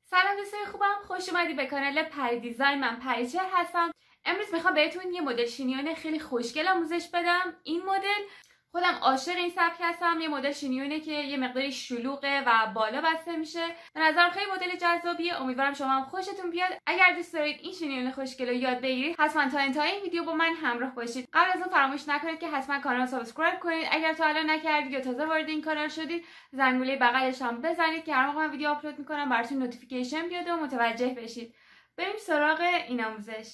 سلام دوستای خوبم، خوش اومدی به کانال پری دیزاین. من پریچهر هستم. امروز میخوام بهتون یه مدل شینیون خیلی خوشگل آموزش بدم. این مدل خودم عاشق این سبک هستم. یه مدل شینیونه که یه مقداری شلوغه و بالا بسته میشه. به نظرم خیلی مدل جذابیه. امیدوارم شما هم خوشتون بیاد. اگر دوست دارید این شینیون خوشگل رو یاد بگیرید، حتما تا انتهای این ویدیو با من همراه باشید. قبل از اون فراموش نکنید که حتما کانال رو سابسکرایب کنید. اگر تا الان نکردید یا تازه وارد این کانال شدید، زنگوله بغلش هم بزنید که هر موقع من ویدیو آپلود میکنم براتون نوتیفیکیشن بیاد و متوجه بشید. بریم سراغ این آموزش.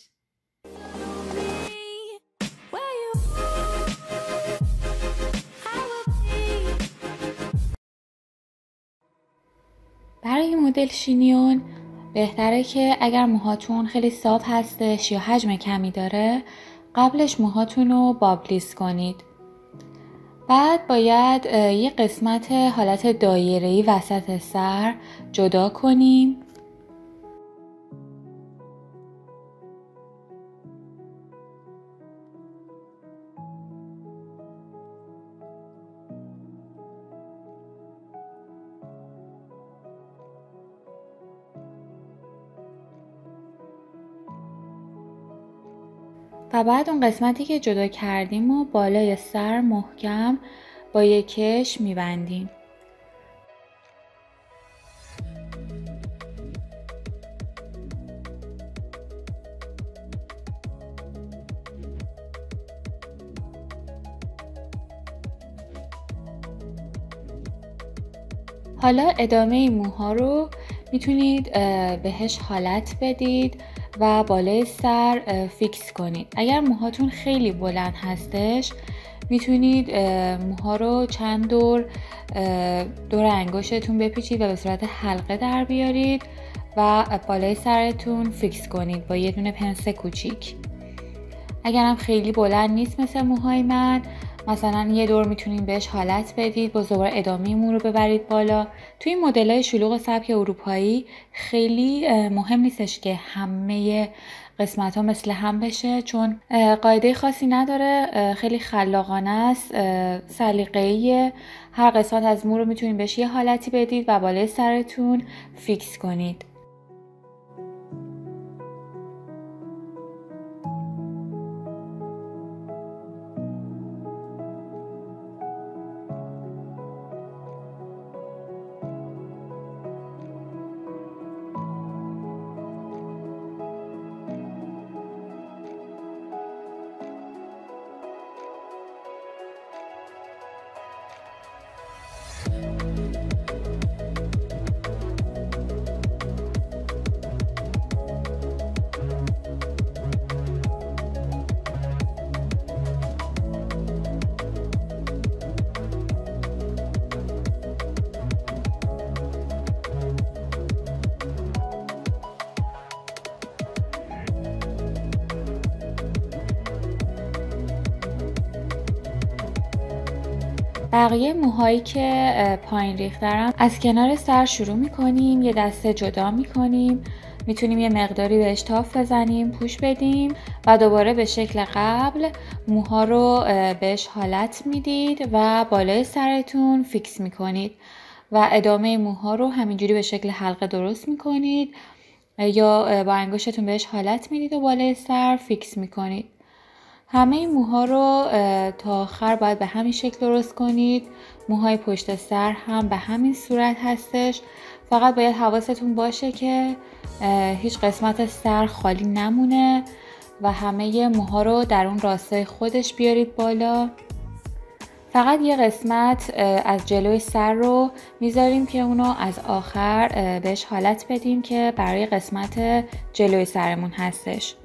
برای مدل شینیون بهتره که اگر موهاتون خیلی صاف هستش یا حجم کمی داره، قبلش موهاتون رو بابلیس کنید. بعد باید یه قسمت حالت دایره‌ای وسط سر جدا کنیم. و بعد اون قسمتی که جدا کردیم و بالای سر محکم با یک کش میبندیم. حالا ادامه این موها رو میتونید بهش حالت بدید و بالای سر فیکس کنید. اگر موهاتون خیلی بلند هستش، میتونید موها رو چند دور انگشتتون بپیچید و به صورت حلقه در بیارید و بالای سرتون فیکس کنید با یه دونه پنس کوچیک. اگر هم خیلی بلند نیست مثل موهای من، مثلا یه دور میتونید بهش حالت بدید، با دوباره ادامه مو رو ببرید بالا. توی این مدل‌های شلوغ سبک اروپایی خیلی مهم نیستش که همه قسمت‌ها مثل هم بشه، چون قاعده خاصی نداره، خیلی خلاقانه است، سلیقه‌ایه. هر قسمت از مو رو میتونید بهش یه حالتی بدید و بالای سرتون فیکس کنید. بقیه موهایی که پایین ریخترم از کنار سر شروع میکنیم، یه دسته جدا میکنیم. میتونیم یه مقداری بهش تاف بزنیم، پوش بدیم و دوباره به شکل قبل موها رو بهش حالت میدید و بالای سرتون فیکس میکنید و ادامه موها رو همینجوری به شکل حلقه درست میکنید یا با انگشتتون بهش حالت میدید و بالای سر فیکس میکنید. همه این موها رو تا آخر باید به همین شکل درست کنید. موهای پشت سر هم به همین صورت هستش. فقط باید حواستون باشه که هیچ قسمت سر خالی نمونه و همه موها رو در اون راستای خودش بیارید بالا. فقط یه قسمت از جلوی سر رو میذاریم که اونو از آخر بهش حالت بدیم که برای قسمت جلوی سرمون هستش.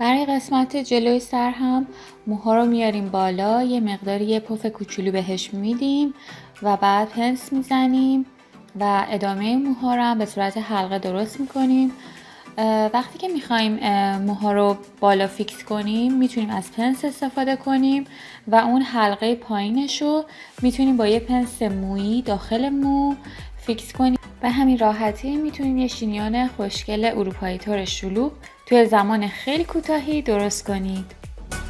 برای قسمت جلوی سر هم موها رو میاریم بالا، یه مقداری یه پف کوچولو بهش میدیم و بعد پنس میزنیم و ادامه موها رو هم به صورت حلقه درست میکنیم. وقتی که میخوایم موها رو بالا فیکس کنیم میتونیم از پنس استفاده کنیم و اون حلقه پایینش رو میتونیم با یه پنس مویی داخل مو فیکس کنیم. به همین راحتی میتونیم یه شینیون خوشگل اروپایی تور شلوغ توی زمان خیلی کوتاهی درست کنید.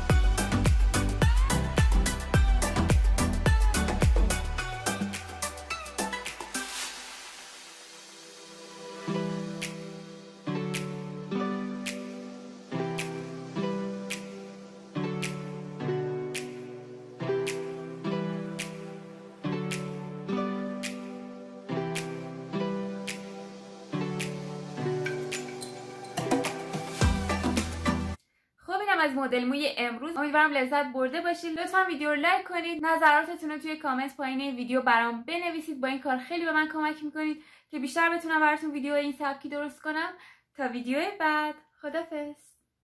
از مدل موی امروز امیدوارم لذت برده باشید. لطفا ویدیو رو لایک کنید، نظراتتون رو توی کامنت پایین این ویدیو برام بنویسید. با این کار خیلی به من کمک میکنید که بیشتر بتونم براتون ویدیو این سبکی درست کنم. تا ویدیو بعد، خدافظ.